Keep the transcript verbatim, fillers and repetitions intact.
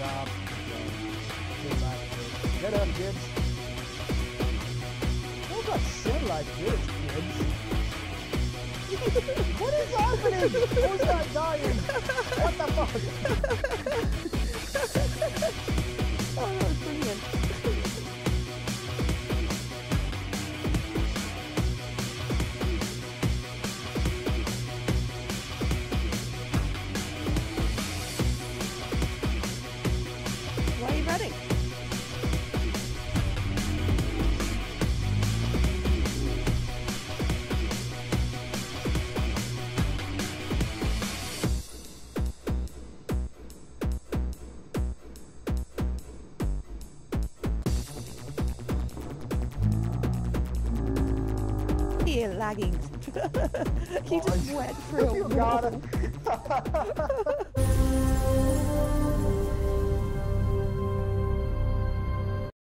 job. Get up, kids. Don't got shit like this, kids. What is happening? Who's not dying? What the fuck? Oh, that was brilliant. Why are you running? You're lagging. You just went through a You wall. got it.